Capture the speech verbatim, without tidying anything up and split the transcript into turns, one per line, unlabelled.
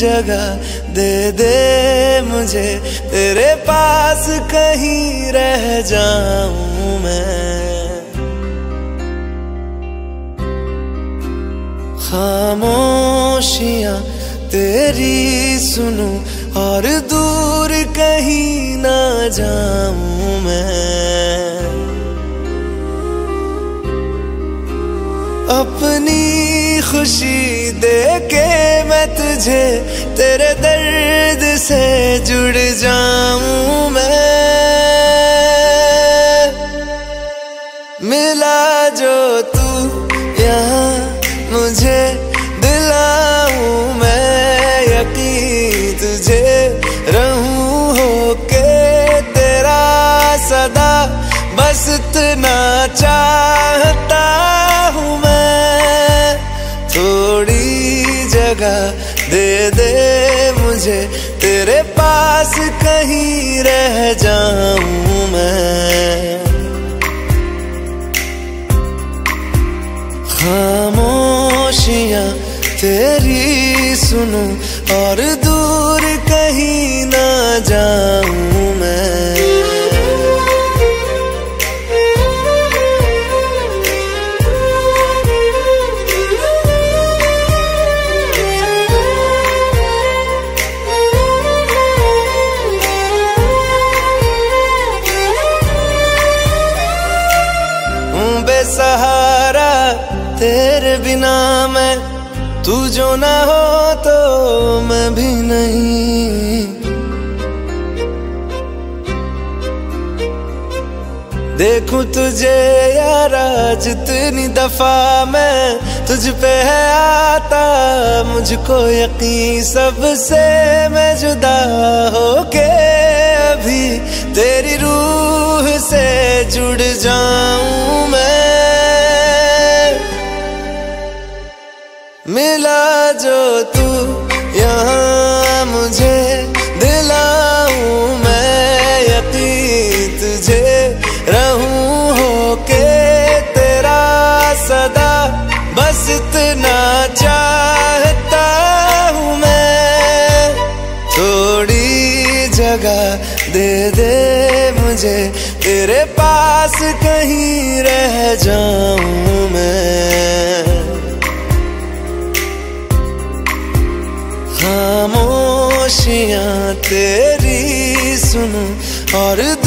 जगह दे दे मुझे, तेरे पास कहीं रह जाऊं मैं। खामोशियां तेरी सुनूं और दूर कहीं ना जाऊं मैं। अपनी खुशी देके मैं तुझे, तेरे दर्द से जुड़ जाऊं मैं। मिला जो तू यहाँ मुझे, दिलाऊं मैं यकीन तुझे, रहूं होके तेरा सदा, बस इतना चाहता हूँ मैं। थोड़ी जगह दे दे मुझे, तेरे पास कहीं रह जाऊं मैं। खामोशियां तेरी सुनूं और दूर कहीं ना जाऊं मैं। बेसहारा तेरे बिना मैं, तू जो ना हो तो मैं भी नहीं। देखूं तुझे यारा जितनी दफा मैं, तुझ पे है आता मुझको यकीन, सबसे मैं जुदा होके अभी तेरी रूह से जुड़ जाऊं मैं। मिला जो तू यहाँ मुझे, दिलाऊं मैं यकीन तुझे, रहूं होके तेरा सदा, बस इतना चाहता हूँ मैं। थोड़ी जगह दे दे मुझे, तेरे पास कहीं रह जाऊं मैं। खामोशियां तेरी सुनूं और